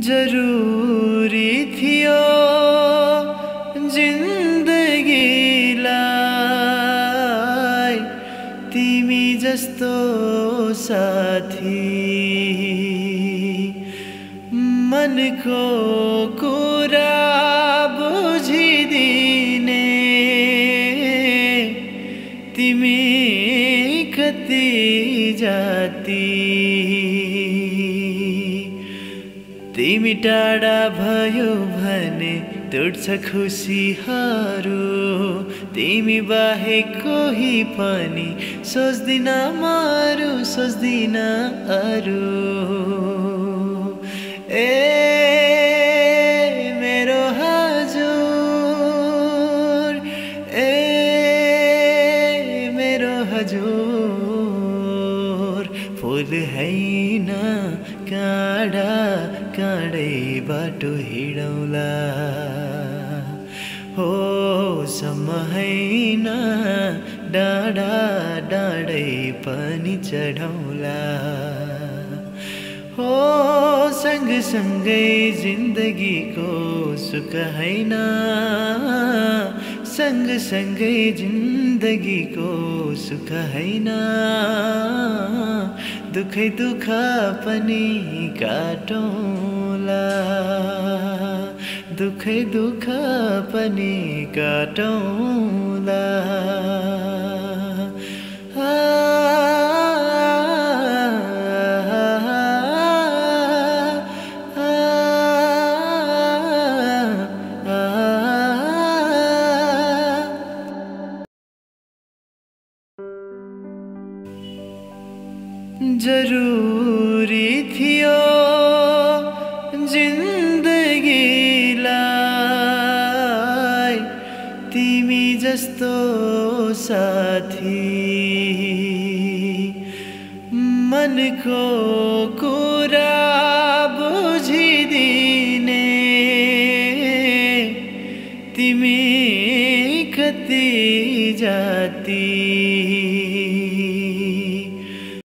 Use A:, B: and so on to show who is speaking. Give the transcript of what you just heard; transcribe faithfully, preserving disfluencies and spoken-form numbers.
A: जरुरी थियो जिन्दगीलाई तिमी जस्तो साथी मनको कुरा बुझिदिने तिमी कति जाती तिमी टाढा भयो भने टुट्छ खुसीहरू तिमी बाहेक कोही पनि सोच्दिन मरु सोच्दिन अरू ए मेरो हजुर ए मेरो हजुर फुल हैन काँडा काँडै बाटो हिँडौला हो सम्म हैन डाँडा डाँडै पनि चढौला हो सँगसँगै जिन्दगीको सुख हैन सँगसँगै जिन्दगीको सुख हैन दुखै दुख पनि काटौँला दुखै दुख पनि काटौँला जरुरी थियो जिन्दगीलाई तिमी जस्तो साथी मनको कुरा बुझिदिने तिमी कति जाती